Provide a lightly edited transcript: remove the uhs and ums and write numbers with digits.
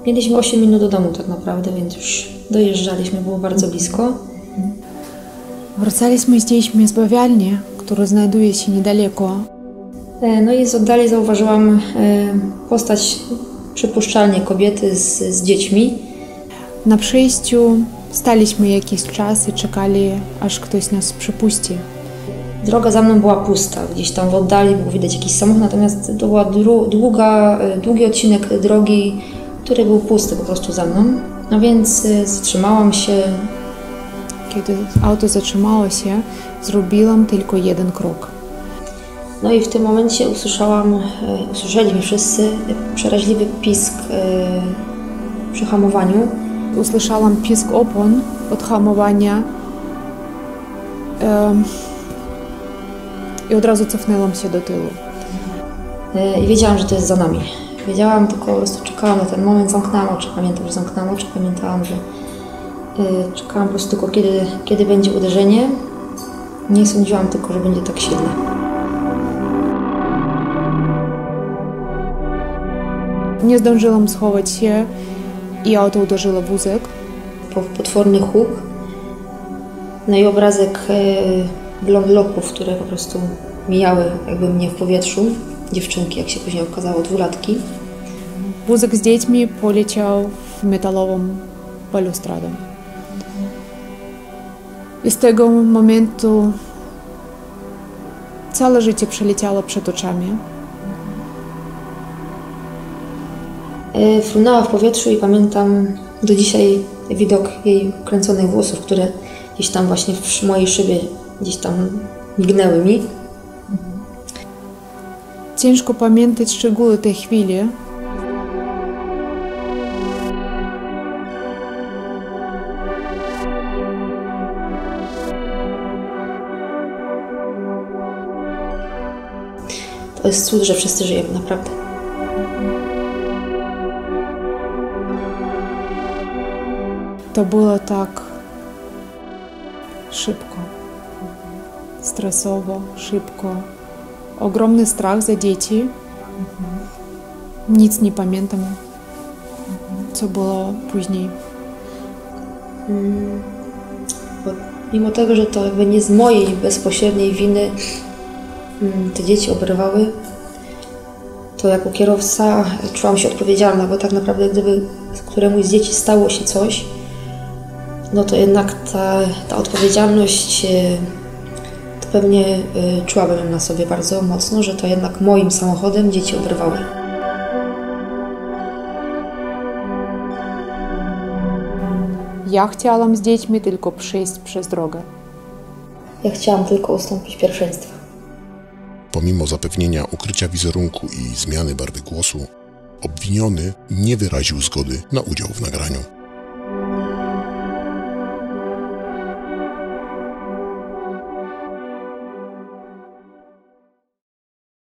Mieliśmy 8 minut do domu tak naprawdę, więc już dojeżdżaliśmy, było bardzo blisko. Wracaliśmy z dziećmi z bawialni, która znajduje się niedaleko. No i z oddali zauważyłam postać przypuszczalnie kobiety z dziećmi. Na przejściu staliśmy jakiś czas i czekali, aż ktoś nas przepuści. Droga za mną była pusta, gdzieś tam w oddali było widać jakiś samochód, natomiast to była długi odcinek drogi, który był pusty po prostu za mną. No więc zatrzymałam się. Kiedy auto zatrzymało się, zrobiłam tylko jeden krok. No i w tym momencie usłyszeliśmy wszyscy przeraźliwy pisk przy hamowaniu. Usłyszałam pisk opon od hamowania i od razu cofnęłam się do tyłu. I wiedziałam, że to jest za nami. Wiedziałam, tylko po prostu czekałam na ten moment, zamknęłam oczy. Pamiętam, że zamknęłam oczy, pamiętałam, że czekałam po prostu tylko kiedy będzie uderzenie. Nie sądziłam tylko, że będzie tak silne. Nie zdążyłam schować się i auto uderzyło w wózek. Potworny huk. No i obrazek blondloków, które po prostu mijały jakby mnie w powietrzu. Dziewczynki, jak się później okazało, 2-latki. Wózek z dziećmi poleciał w metalową balustradę. I z tego momentu całe życie przeleciało przed oczami. Frunęła w powietrzu i pamiętam do dzisiaj widok jej kręconych włosów, które gdzieś tam właśnie w mojej szybie gdzieś tam mignęły mi. Ciężko pamiętać szczegóły tej chwili. To jest cud, że wszyscy żyjemy, naprawdę. To było tak szybko, stresowo, szybko. Ogromny strach za dzieci. Nic nie pamiętam, co było później. Mimo tego, że to jakby nie z mojej bezpośredniej winy te dzieci oberwały, to jako kierowca czułam się odpowiedzialna, bo tak naprawdę gdyby któremuś z dzieci stało się coś, no to jednak ta odpowiedzialność to pewnie czułabym ją na sobie bardzo mocno, że to jednak moim samochodem dzieci oberwały. Ja chciałam z dziećmi tylko przejść przez drogę. Ja chciałam tylko ustąpić pierwszeństwa. Pomimo zapewnienia ukrycia wizerunku i zmiany barwy głosu, obwiniony nie wyraził zgody na udział w nagraniu.